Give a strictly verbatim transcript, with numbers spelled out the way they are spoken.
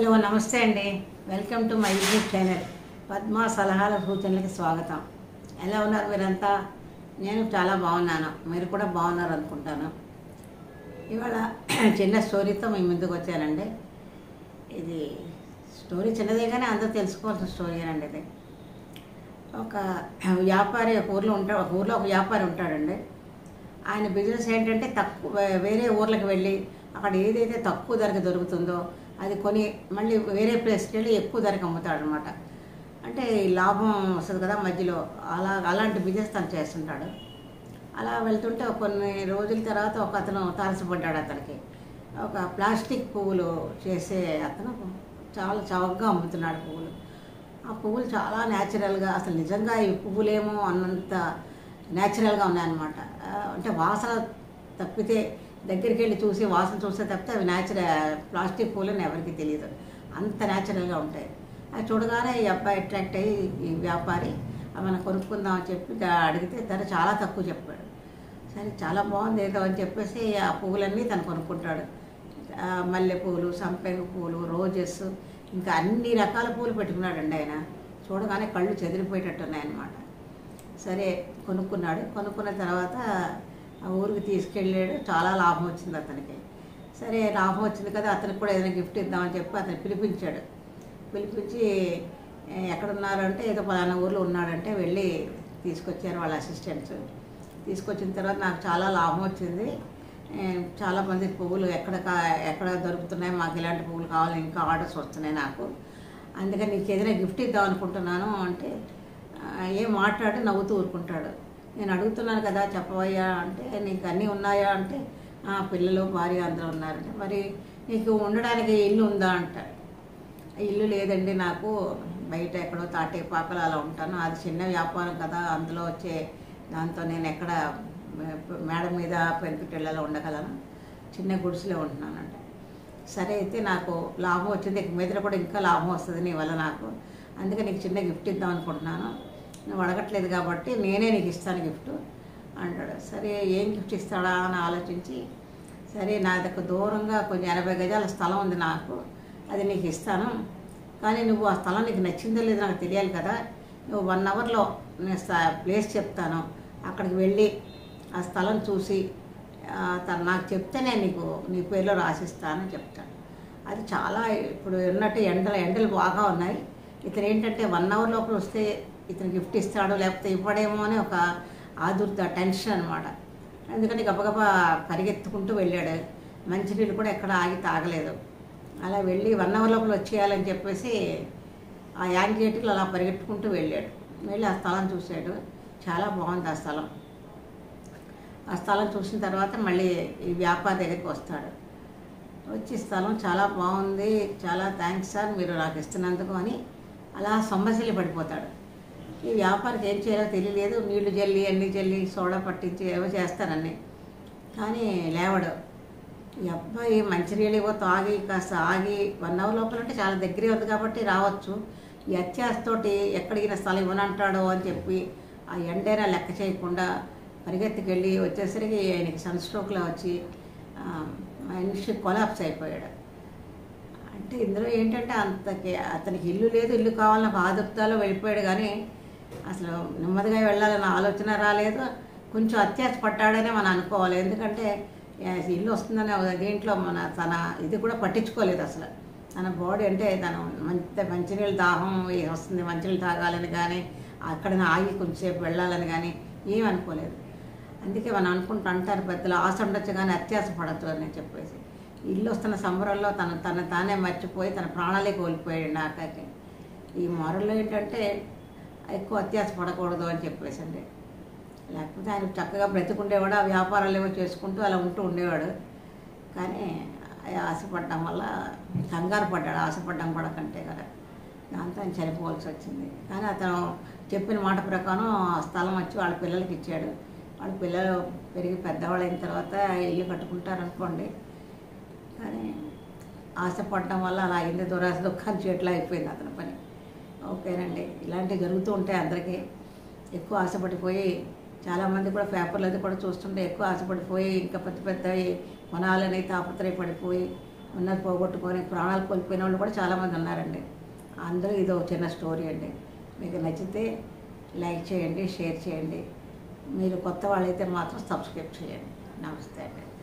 Hello నమస్తే అండి. Welcome to my YouTube channel Padma సలహాల సూచనలకి స్వాగతం. ఎలా ఉన్నారు మీరంతా? నేను చాలా బాగున్నాను, మీరు కూడా బాగున్నారు అనుకుంటాను. ఇవాళ చిన్న స్టోరీతో మీ ముందుకు వచ్చానండి. ఇది స్టోరీ చిన్నదే కానీ అందరూ తెలుసుకోవాల్సిన స్టోరీ అండి. ఇది ఒక వ్యాపారి ఒక ఊర్లో ఉంటాడు. ఒక ఊర్లో ఒక వ్యాపారి ఉంటాడండి. ఆయన బిజినెస్ ఏంటంటే తక్కువ వేరే ఊర్లకు వెళ్ళి అక్కడ ఏదైతే తక్కువ ధరకు దొరుకుతుందో అది కొని మళ్ళీ వేరే ప్లేస్కి వెళ్ళి ఎక్కువ ధరకు అమ్ముతాడు అనమాట. అంటే లాభం వస్తుంది కదా మధ్యలో, అలా అలాంటి బిజినెస్ తను చేస్తుంటాడు. అలా వెళ్తుంటే కొన్ని రోజుల తర్వాత ఒక అతను తారసపడ్డాడు. అతనికి ఒక ప్లాస్టిక్ పువ్వులు చేసే అతను చాలా చౌకగా అమ్ముతున్నాడు పువ్వులు. ఆ పువ్వులు చాలా న్యాచురల్గా, అసలు నిజంగా ఈ పువ్వులేమో అన్నంత న్యాచురల్గా ఉన్నాయన్నమాట. అంటే వాసన తప్పితే దగ్గరికి వెళ్ళి చూసి వాసన చూస్తే తప్పితే అవి న్యాచురల్ ప్లాస్టిక్ పూలని ఎవరికి తెలియదు, అంత న్యాచురల్గా ఉంటాయి. అది చూడగానే ఈ అబ్బాయి అట్రాక్ట్ అయ్యి ఈ వ్యాపారి మనం కొనుక్కుందామని చెప్పి అడిగితే ధర చాలా తక్కువ చెప్పాడు. సరే చాలా బాగుంది ఏదో అని చెప్పేసి ఆ పువ్వులన్నీ తను కొనుక్కుంటాడు. మల్లె పువ్వులు, సంపెంగ పువ్వులు, రోజెస్, ఇంకా అన్ని రకాల పువ్వులు పెట్టుకున్నాడండి ఆయన. చూడగానే కళ్ళు చెదిరిపోయేటట్టు ఉన్నాయన్నమాట. సరే కొనుక్కున్నాడు. కొనుక్కున్న తర్వాత ఆ ఊరికి తీసుకెళ్ళాడు. చాలా లాభం వచ్చింది అతనికి. సరే లాభం వచ్చింది కదా, అతనికి కూడా ఏదైనా గిఫ్ట్ ఇద్దామని చెప్పి అతను పిలిపించాడు. పిలిపించి ఎక్కడున్నారు అంటే ఏదో పలానా ఊర్లో ఉన్నాడంటే వెళ్ళి తీసుకొచ్చారు వాళ్ళ అసిస్టెంట్స్. తీసుకొచ్చిన తర్వాత నాకు చాలా లాభం వచ్చింది, చాలామంది పువ్వులు ఎక్కడ ఎక్కడ దొరుకుతున్నాయి, మాకు ఇలాంటి పువ్వులు కావాలి, ఇంకా ఆర్డర్స్ వస్తున్నాయి నాకు, అందుకని నీకు ఏదైనా గిఫ్ట్ ఇద్దాం అనుకుంటున్నాను అంటే ఏం మాట్లాడి నవ్వుతూ ఊరుకుంటాడు. నేను అడుగుతున్నాను కదా చెప్పవయ్యా అంటే, నీకు అన్నీ ఉన్నాయా అంటే, పిల్లలు భార్య అందరూ ఉన్నారంటే, మరి నీకు ఉండడానికి ఇల్లు ఉందా అంటాడు. ఇల్లు లేదండి నాకు, బయట ఎక్కడో తాటేపాకలు అలా ఉంటాను, అది చిన్న వ్యాపారం కదా, అందులో వచ్చే దాంతో నేను ఎక్కడ మేడ మీద పెంకుటిళ్ళలో ఉండగలను, చిన్న గుడిసెలో ఉంటున్నానంట. సరే అయితే నాకు లాభం వచ్చింది, ఇక మీద కూడా ఇంకా లాభం వస్తుంది నీ వల్ల నాకు, అందుకే నీకు చిన్న గిఫ్ట్ ఇద్దాం అనుకుంటున్నాను, నువ్వు అడగట్లేదు కాబట్టి నేనే నీకు ఇస్తాను గిఫ్ట్ అంటాడు. సరే ఏం గిఫ్ట్ ఇస్తాడా అని ఆలోచించి, సరే నా దగ్గర దూరంగా కొంచెం ఎనభై గజాల స్థలం ఉంది నాకు, అది నీకు ఇస్తాను, కానీ నువ్వు ఆ స్థలం నీకు నచ్చిందో లేదో నాకు తెలియాలి కదా, నువ్వు వన్ అవర్లో నేను ప్లేస్ చెప్తాను, అక్కడికి వెళ్ళి ఆ స్థలం చూసి తను నాకు చెప్తేనే నీకు నీ పేరులో రాసిస్తానని చెప్తాను. అది చాలా ఇప్పుడు ఉన్నట్టు ఎండలు ఎండలు బాగా ఉన్నాయి, ఇతను ఏంటంటే వన్ అవర్ లోపల వస్తే ఇతను గిఫ్ట్ ఇస్తాడు లేకపోతే ఇవ్వడేమో అని ఒక ఆదుర్త టెన్షన్ అనమాట. ఎందుకంటే గబగబా పరిగెత్తుకుంటూ వెళ్ళాడు, మంచినీళ్ళు కూడా ఎక్కడ ఆగి తాగలేదు. అలా వెళ్ళి వన్ అవర్ లోపల వచ్చేయాలని చెప్పేసి ఆ యాంగ్జైటీలో అలా పరిగెత్తుకుంటూ వెళ్ళాడు. వెళ్ళి ఆ స్థలం చూశాడు, చాలా బాగుంది ఆ స్థలం. ఆ స్థలం చూసిన తర్వాత మళ్ళీ ఈ వ్యాపారి దగ్గరికి వస్తాడు. వచ్చి స్థలం చాలా బాగుంది, చాలా థ్యాంక్స్ సార్ మీరు నాకు ఇస్తున్నందుకు అని అలా సొమ్మసిల్లి పడిపోతాడు. ఈ వ్యాపారికి ఏం చేయాలో తెలియలేదు, నీళ్లు జల్లి అన్ని జల్లి సోడా పట్టించి ఏవో చేస్తారన్నీ, కానీ లేవడు. ఈ అబ్బాయి మంచినీళ్ళు ఏవో తాగి కాస్త ఆగి వన్ అవర్ లోపల అంటే చాలా దగ్గరే ఉంది కాబట్టి రావచ్చు, ఈ అత్యాశతోటి ఎక్కడికి స్థలం ఇవ్వనంటాడో అని చెప్పి ఆ ఎండైనా లెక్క చేయకుండా పరిగెత్తుకెళ్ళి వచ్చేసరికి ఆయనకి సన్ స్ట్రోక్లో వచ్చి మనిషి కొలాప్స్ అయిపోయాడు. అంటే ఇందులో ఏంటంటే అంతకి అతనికి ఇల్లు లేదు, ఇల్లు కావాలన్న బాధతాలో వెళ్ళిపోయాడు, కానీ అసలు నెమ్మదిగా వెళ్ళాలన్న ఆలోచన రాలేదు. కొంచెం అత్యాశ పడ్డాడనే మనం అనుకోవాలి, ఎందుకంటే ఇల్లు వస్తుందనే దీంట్లో మన తన ఇది కూడా పట్టించుకోలేదు అసలు. తన బాడీ అంటే తను మంచి మంచినీళ్ళు దాహం వస్తుంది, మంచినీళ్ళు తాగాలని కానీ అక్కడ ఆగి కొంచెంసేపు వెళ్ళాలని కానీ ఏం అనుకోలేదు. అందుకే మనం అనుకుంటూ అంటారు పెద్దలు, ఆశ ఉండొచ్చు కానీ అత్యాశ పడద్దు అని చెప్పేసి, ఇల్లు వస్తున్న సంబరంలో తను తను తానే మర్చిపోయి తన ప్రాణాలే కోల్పోయాడు. నాకైతే ఈ మొరలో ఏంటంటే ఎక్కువ అత్యాశ పడకూడదు అని చెప్పేసి అండి, లేకపోతే ఆయన చక్కగా బ్రతికుండేవాడు, ఆ వ్యాపారాలు ఏమో చేసుకుంటూ అలా ఉంటూ ఉండేవాడు. కానీ ఆశపడడం వల్ల కంగారు పడ్డాడు, ఆశపడ్డం కూడా కంటే కదా, దాంతో ఆయన చనిపోవాల్సి వచ్చింది. కానీ అతను చెప్పిన మాట ప్రకారం ఆ స్థలం వచ్చి వాళ్ళ పిల్లలకి ఇచ్చాడు. వాళ్ళ పిల్లలు పెరిగి పెద్దవాళ్ళు అయిన తర్వాత ఇల్లు కట్టుకుంటారనుకోండి, కానీ ఆశపడడం వల్ల అలా అయింది, దురాశ దుఃఖాన్ని చేట్లా అయిపోయింది అతని పని. ఓకేనండి, ఇలాంటివి జరుగుతూ ఉంటాయి అందరికీ. ఎక్కువ ఆశపడిపోయి చాలామంది కూడా పేపర్లు అది కూడా చూస్తుంటే ఎక్కువ ఆశపడిపోయి ఇంకా పెద్ద పెద్దవి కొనాలని తాపత్రయపడిపోయి ఉన్నది పోగొట్టుకొని ప్రాణాలు కోల్పోయిన వాళ్ళు కూడా చాలామంది ఉన్నారండి. అందరూ ఇదో చిన్న స్టోరీ అండి. మీకు నచ్చితే లైక్ చేయండి, షేర్ చేయండి. మీరు కొత్త వాళ్ళైతే మాత్రం సబ్స్క్రైబ్ చేయండి. నమస్తే అండి.